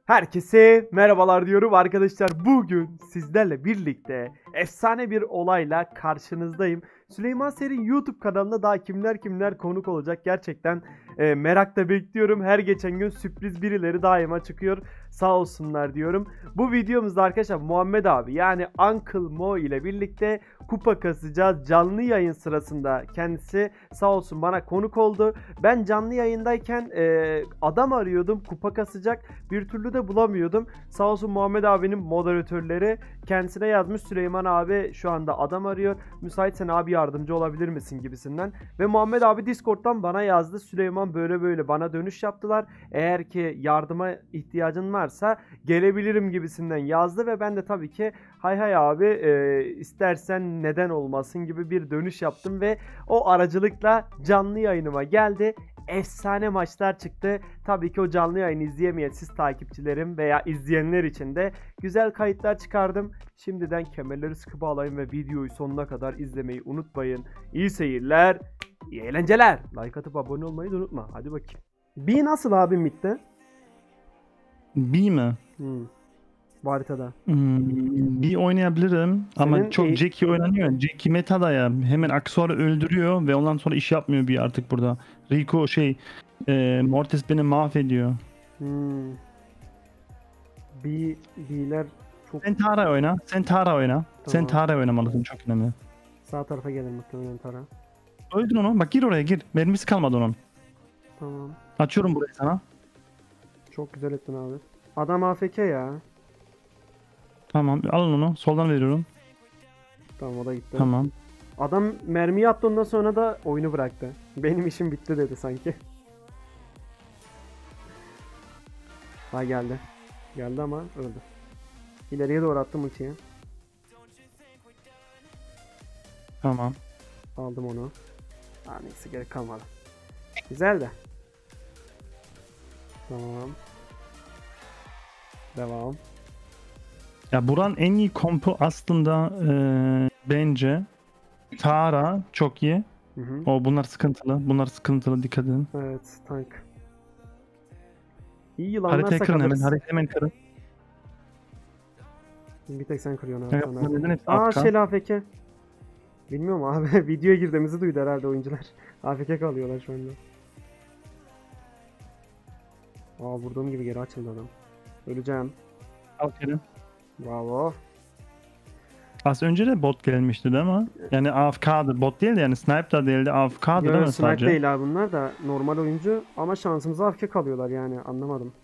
Herkese merhabalar diyorum arkadaşlar. Bugün sizlerle birlikte efsane bir olayla karşınızdayım. Süleyman Ser'in YouTube kanalında daha kimler konuk olacak gerçekten merakla bekliyorum. Her geçen gün sürpriz birileri daima çıkıyor. Sağ olsunlar diyorum. Bu videomuzda arkadaşlar Muhammed abi yani Uncle Mo ile birlikte kupa kasacağız. Canlı yayın sırasında kendisi sağ olsun bana konuk oldu. Ben canlı yayındayken adam arıyordum kupa kasacak. Bir türlü de bulamıyordum. Sağ olsun Muhammed abinin moderatörleri kendisine yazmış, Süleyman abi şu anda adam arıyor. Müsaitsen abi yardımcı olabilir misin gibisinden. Ve Muhammed abi Discord'dan bana yazdı. Süleyman böyle bana dönüş yaptılar. Eğer ki yardıma ihtiyacın varsa gelebilirim gibisinden yazdı ve ben de tabii ki hay abi istersen neden olmasın gibi bir dönüş yaptım ve o aracılıkla canlı yayınıma geldi. Efsane maçlar çıktı. Tabii ki o canlı yayını izleyemeyen siz takipçilerim veya izleyenler için de güzel kayıtlar çıkardım. Şimdiden kemerleri sıkı bağlayın ve videoyu sonuna kadar izlemeyi unutmayın. İyi seyirler, iyi eğlenceler. Like atıp abone olmayı da unutma. Hadi bakayım. B nasıl abi midde? B mi? Bu haritada. B oynayabilirim ama çok Jackie oynanıyor. Jackie metada ya. Hemen aksesuarı öldürüyor ve ondan sonra iş yapmıyor B artık burada. Rico Mortis beni mahvediyor. B'ler çok... Sen Tara oyna. Tamam. Sen Tara oynamalısın, çok önemli. Sağ tarafa gelir muhtemelen Tara. Öldür onu. Bak gir oraya gir. Mermisi kalmadı onun. Tamam. Açıyorum burayı sana. Çok güzel ettin abi. Adam AFK ya. Tamam alın onu. Soldan veriyorum. Tamam, o da gitti. Tamam. Adam mermiyi attı, ondan sonra da oyunu bıraktı. Benim işim bitti dedi sanki. Ha geldi. Geldi ama öldü. İleriye doğru attım ultiyi. Tamam. Aldım onu. Neyse gerek kalmadı. Güzel de. Tamam. Devam. Ya buranın en iyi kompu aslında bence Tara çok iyi. Bunlar sıkıntılı, dikkat edin. Evet, tank. İyi yılanlar Haritayı kırın sakalırız. hemen kırın. Bir tek sen kırıyorsun abi. Evet, Şel AFK. Bilmiyorum abi. Videoya girdiğimizi duydu herhalde oyuncular. AFK kalıyorlar şu anda. Vurduğum gibi geri açıldı adam. Öleceğim. Aferin. Bravo. Az önce de bot gelmişti değil mi? Yani AFK'dı. Bot değil de yani snipe da değildi. AFK'dı değil mi Snipe sadece? değil abi bunlar da normal oyuncu ama şansımıza AFK kalıyorlar yani, anlamadım.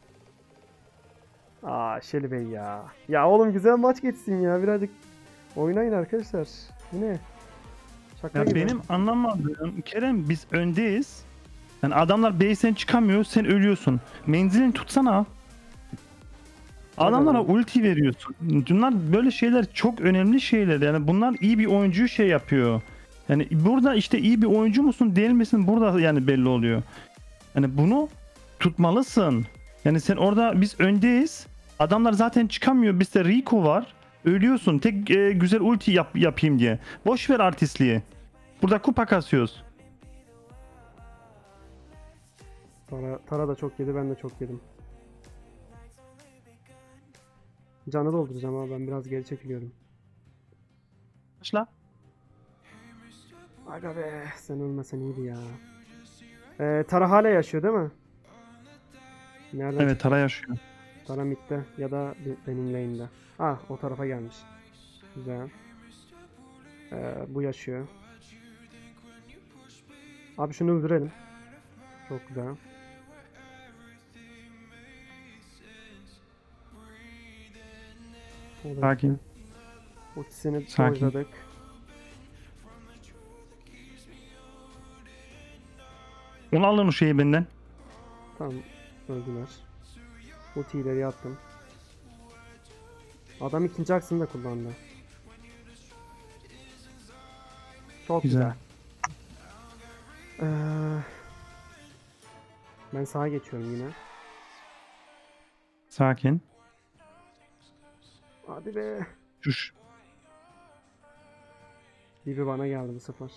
Şeli Bey ya. Ya oğlum güzel maç geçsin ya, birazcık oynayın arkadaşlar. Bu ne? Şaka gibi. Benim anlamadığım Kerem, biz öndeyiz. Yani adamlar base'den çıkamıyor, sen ölüyorsun. Menzilini tutsana. Adamlara ulti veriyorsun. Bunlar böyle şeyler çok önemli şeyler. Yani bunlar iyi bir oyuncuyu şey yapıyor. Yani burada işte iyi bir oyuncu musun değil misin burada yani belli oluyor. Yani bunu tutmalısın. Yani sen orada, biz öndeyiz. Adamlar zaten çıkamıyor. Bizde Rico var. Ölüyorsun. Tek güzel ulti yapayım diye. Boş ver artistliği. Burada kupa kasıyoruz. Tara da çok yedi, ben de çok yedim. Canı dolduracağım ama ben biraz geri çekiliyorum. Başla. Aga be, sen ölmesen iyiydi ya. Tara hala yaşıyor değil mi? Nereden Evet, çıktı? Tara yaşıyor. Tara midde ya da benim lane'de. O tarafa gelmiş. Güzel. Bu yaşıyor. Abi şunu öldürelim. Çok güzel. Sakin. Ultisini Sakin. dojladık. Onu alın o şeyi benden. Tamam, öldüler. Ultiyi ileri attım. Adam ikinci aksını da kullandı. Çok güzel. Ben sağa geçiyorum yine. Sakin. Hadi be. Şuş. Bibi bana geldi bu sefer.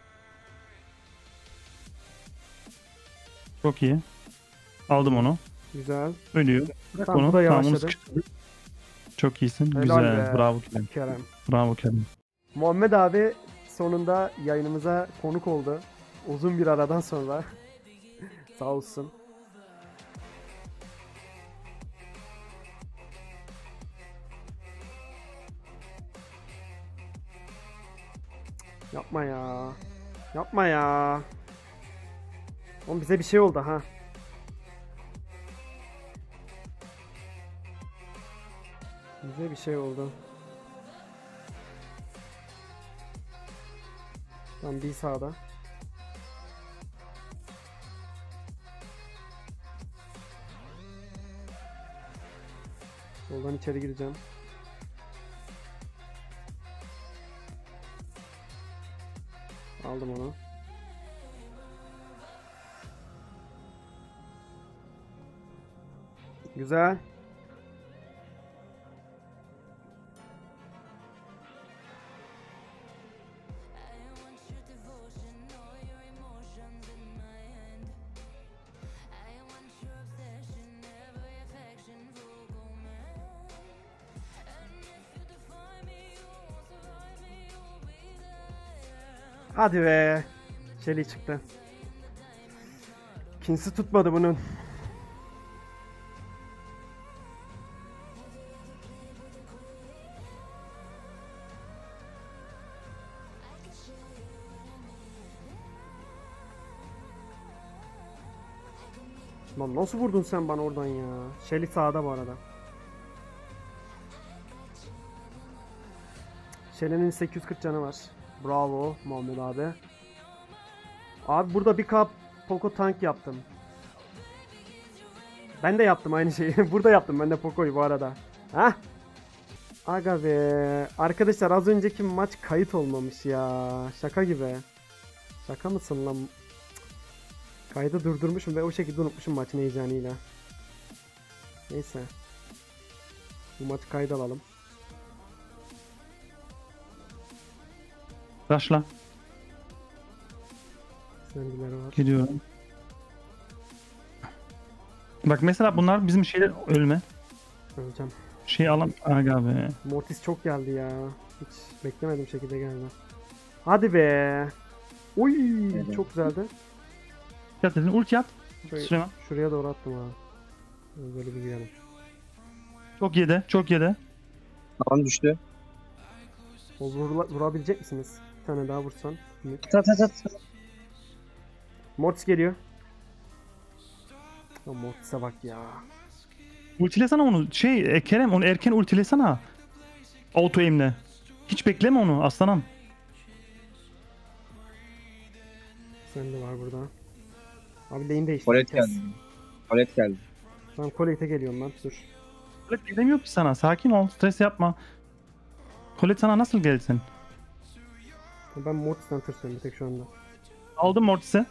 Çok iyi. Aldım onu. Güzel. Ölüyor. Bırak Tamam, onu. bu da Tamam, onu yavaşladı. sıkıştırdık. Çok iyisin. Helal Güzel. be. Bravo Kerem. Kerem. Bravo Kerem. Muhammed abi sonunda yayınımıza konuk oldu. Uzun bir aradan sonra. Sağ olsun. Yapma ya. Yapma ya. Oğlum bize bir şey oldu ha. Bize bir şey oldu. Tam bir sağda. Yoldan içeri gireceğim. Aldım onu. Güzel. Hadi be. Şeli çıktı. İkincisi tutmadı bunun. Lan nasıl vurdun sen bana oradan ya? Şeli sağda bu arada. Şeli'nin 840 canı var. Bravo Muhammed abi. Abi burada bir kap Poco tank yaptım. Ben de yaptım aynı şeyi. Burada yaptım ben de Poco'yu bu arada. Hah. Aga be. Arkadaşlar az önceki maç kayıt olmamış ya. Şaka gibi. Şaka mısın lan? Kaydı durdurmuşum ve o şekilde unutmuşum maçın heyecanıyla. Neyse. Bu maç kayıt alalım. Başla. Sendileri var. Geliyorum. Bak mesela bunlar bizim şeyler ölme. Öleceğim. Şey alam. Aga be. Mortis çok geldi ya. Hiç beklemediğim şekilde geldi. Hadi be. Oy çok güzeldi. Dikkat edin. Ulti at. Şuraya, Süleyman. şuraya doğru attım ha. Böyle bir girelim. Çok yedi. Çok yedi. Tavan düştü. Vurabilecek misiniz? Bir tane daha vursan. At at at. Mortis geliyor. Ya Mortis'e bak ya. Ultilesene onu. Kerem onu erken ultilesene. Auto aim'le. Hiç bekleme onu aslanım. Sen de var burada. Abi lane değişti. Palet geldi. Palet geldi. Tamam Colette'e geliyorum ben. Dur. Colette gelemiyor ki sana. Sakin ol. Stres yapma. Colette sana nasıl gelsin? Ben Mortis'ten tırsıyorum bir tek şu anda. Aldım Mortis'i.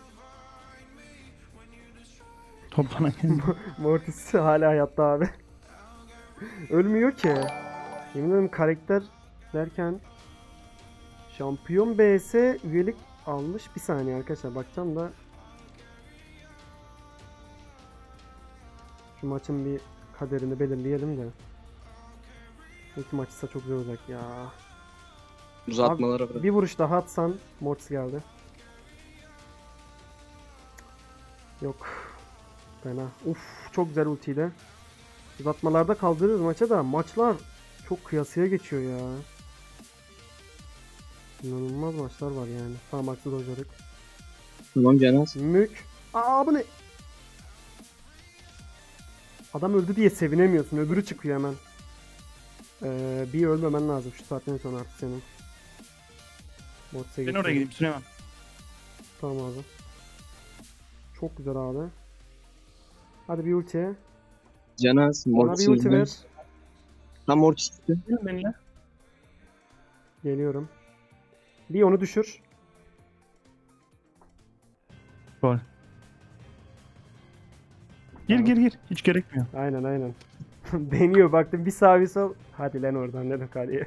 Toplana gel. Mortis hala hayatta abi. Ölmüyor ki. Yemin ederim karakter derken şampiyon BS üyelik almış. Bir saniye arkadaşlar bakacağım da şu maçın bir kaderini belirleyelim de. İlk maç ise çok zor olacak ya. Uzatmalara bırak. Bir vuruş daha atsan Mortis geldi. Yok. Fena. Uf çok güzel ultiyle. Uzatmalarda kaldırırız maça da maçlar çok kıyasıya geçiyor ya. İnanılmaz maçlar var yani. Tamam haksız hocalık. Tamam Canas. Mük. Aa bu ne? Adam öldü diye sevinemiyorsun. Öbürü çıkıyor hemen. Bir ölmemen lazım şu saatten sonra artık senin. Ben oraya gideyim Süleyman. Tamam abi. Çok güzel abi. Hadi bir ultiye. Canas. Bana bir Mortis ulti ver. yüzünden. Tam Mortis çıktı. Gelin benimle. Geliyorum. Bir onu düşür. Gol. Gir. Hiç gerekmiyor. Aynen. Deniyor baktım bir sağ bir sol. Hadi lan oradan dedim kaleye.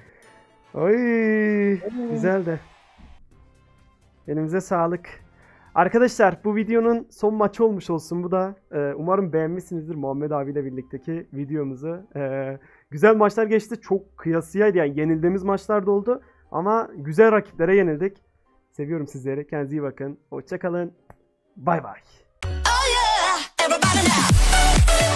Oy güzel de. Elimize sağlık. Arkadaşlar bu videonun son maçı olmuş olsun bu da. Umarım beğenmişsinizdir Muhammed abiyle birlikteki videomuzu. Güzel maçlar geçti. Çok kıyasıyaydı yani yenildiğimiz maçlar da oldu. Ama güzel rakiplere yenildik. Seviyorum sizleri. Kendinize iyi bakın. Hoşça kalın. Bay bay. Oh yeah, everybody now.